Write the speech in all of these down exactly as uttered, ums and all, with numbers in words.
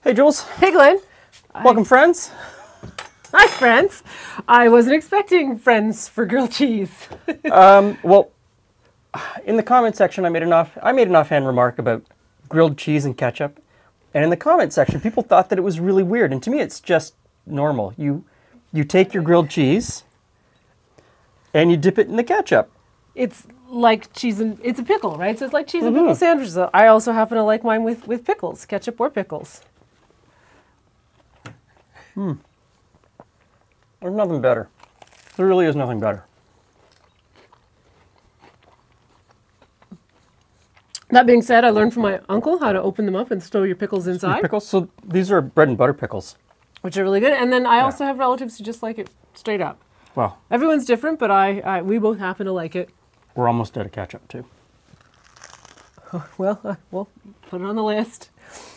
Hey, Jules. Hey, Glen. Welcome, I... friends. Hi, friends. I wasn't expecting friends for grilled cheese. um, well, in the comment section, I made an off I made an offhand remark about grilled cheese and ketchup, and in the comment section, people thought that it was really weird. And to me, it's just normal. You you take your grilled cheese and you dip it in the ketchup. It's like cheese and it's a pickle, right? So it's like cheese and pickle sandwiches. I also happen to like mine with with pickles, ketchup or pickles. Hmm. There's nothing better. There really is nothing better. That being said, I learned from my uncle how to open them up and stow your pickles inside. Your pickles? So these are bread and butter pickles. Which are really good. And then I Yeah. also have relatives who just like it straight up. Well, everyone's different, but I, I we both happen to like it. We're almost out of ketchup, too. Well, uh, we'll put it on the list.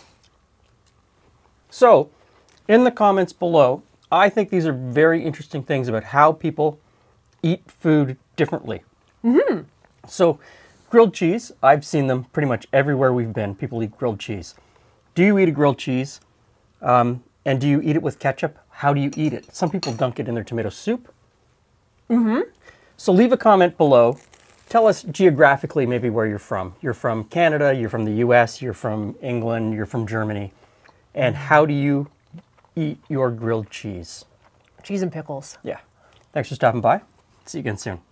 So, in the comments below, I think these are very interesting things about how people eat food differently. Mm-hmm. So, grilled cheese, I've seen them pretty much everywhere we've been. People eat grilled cheese. Do you eat a grilled cheese? Um, and do you eat it with ketchup? How do you eat it? Some people dunk it in their tomato soup. Mm-hmm. So leave a comment below. Tell us geographically maybe where you're from. You're from Canada, you're from the U S, you're from England, you're from Germany. And how do you eat your grilled cheese? Cheese and pickles. Yeah. Thanks for stopping by. See you again soon.